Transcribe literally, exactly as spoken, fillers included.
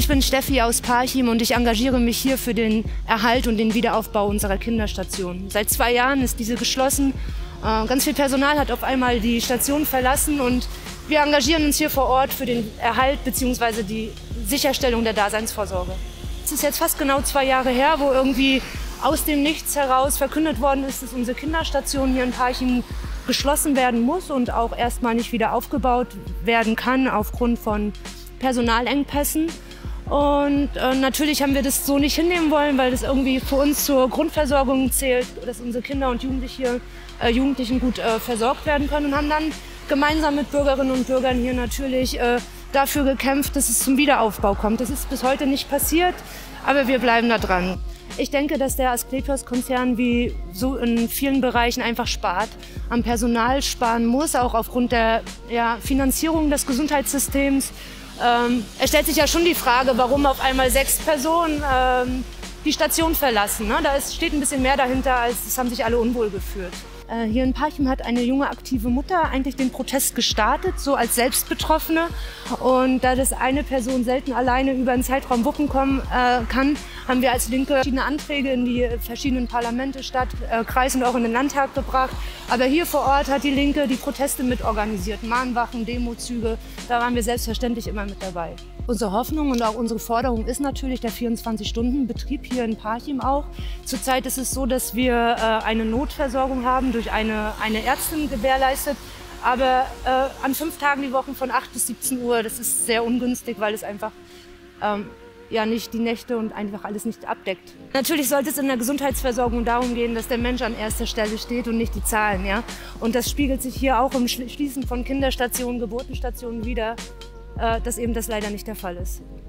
Ich bin Steffi aus Parchim und ich engagiere mich hier für den Erhalt und den Wiederaufbau unserer Kinderstation. Seit zwei Jahren ist diese geschlossen. Ganz viel Personal hat auf einmal die Station verlassen und wir engagieren uns hier vor Ort für den Erhalt bzw. die Sicherstellung der Daseinsvorsorge. Es ist jetzt fast genau zwei Jahre her, wo irgendwie aus dem Nichts heraus verkündet worden ist, dass unsere Kinderstation hier in Parchim geschlossen werden muss und auch erstmal nicht wieder aufgebaut werden kann aufgrund von Personalengpässen. Und äh, natürlich haben wir das so nicht hinnehmen wollen, weil das irgendwie für uns zur Grundversorgung zählt, dass unsere Kinder und Jugendliche, äh, Jugendlichen gut äh, versorgt werden können und haben dann gemeinsam mit Bürgerinnen und Bürgern hier natürlich äh, dafür gekämpft, dass es zum Wiederaufbau kommt. Das ist bis heute nicht passiert, aber wir bleiben da dran. Ich denke, dass der Asklepios-Konzern wie so in vielen Bereichen einfach spart, am Personal sparen muss, auch aufgrund der ja, Finanzierung des Gesundheitssystems. Ähm, es stellt sich ja schon die Frage, warum auf einmal sechs Personen ähm, die Station verlassen. Ne? Da ist, steht ein bisschen mehr dahinter, als es haben sich alle unwohl gefühlt. Äh, hier in Parchim hat eine junge aktive Mutter eigentlich den Protest gestartet, so als Selbstbetroffene. Und da das eine Person selten alleine über einen Zeitraum wuppen kommen äh, kann, haben wir als Linke verschiedene Anträge in die verschiedenen Parlamente, Stadt, äh, Kreis und auch in den Landtag gebracht. Aber hier vor Ort hat die Linke die Proteste mitorganisiert, Mahnwachen, Demozüge, da waren wir selbstverständlich immer mit dabei. Unsere Hoffnung und auch unsere Forderung ist natürlich der vierundzwanzig-Stunden-Betrieb hier in Parchim auch. Zurzeit ist es so, dass wir äh, eine Notversorgung haben, durch eine, eine Ärztin gewährleistet. Aber äh, an fünf Tagen die Woche von acht bis siebzehn Uhr, das ist sehr ungünstig, weil es einfach ähm, ja nicht die Nächte und einfach alles nicht abdeckt. Natürlich sollte es in der Gesundheitsversorgung darum gehen, dass der Mensch an erster Stelle steht und nicht die Zahlen. Ja? Und das spiegelt sich hier auch im Schließen von Kinderstationen, Geburtenstationen wider, äh, dass eben das leider nicht der Fall ist.